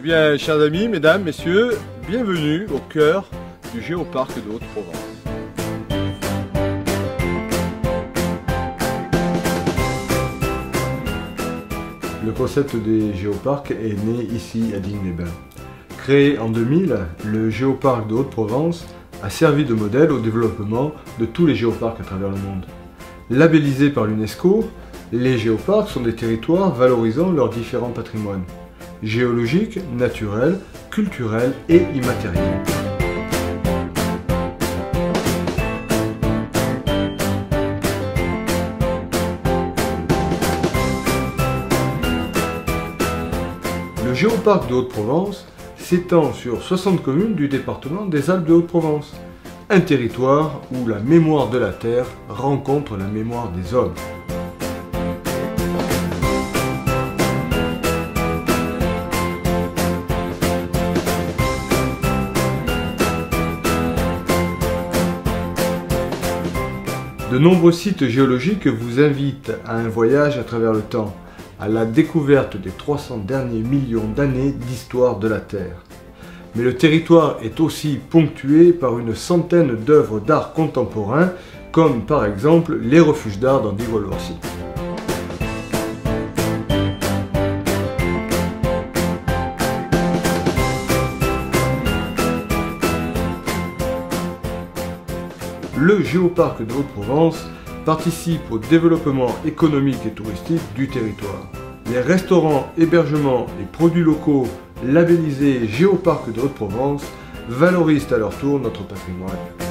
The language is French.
Eh bien, chers amis, mesdames, messieurs, bienvenue au cœur du Géoparc de Haute-Provence. Le concept des géoparcs est né ici à Digne-les-Bains. Créé en 2000, le Géoparc de Haute-Provence a servi de modèle au développement de tous les géoparcs à travers le monde. Labellisés par l'UNESCO, les géoparcs sont des territoires valorisant leurs différents patrimoines géologiques, naturels, culturels et immatériels. Le Géoparc de Haute-Provence s'étend sur 60 communes du département des Alpes de Haute-Provence, un territoire où la mémoire de la Terre rencontre la mémoire des hommes. De nombreux sites géologiques vous invitent à un voyage à travers le temps, à la découverte des 300 derniers millions d'années d'histoire de la Terre. Mais le territoire est aussi ponctué par une centaine d'œuvres d'art contemporain, comme par exemple les refuges d'art d'Andigo-Lourcy. Le Géoparc de Haute-Provence participe au développement économique et touristique du territoire. Les restaurants, hébergements et produits locaux labellisés Géoparc de Haute-Provence valorisent à leur tour notre patrimoine.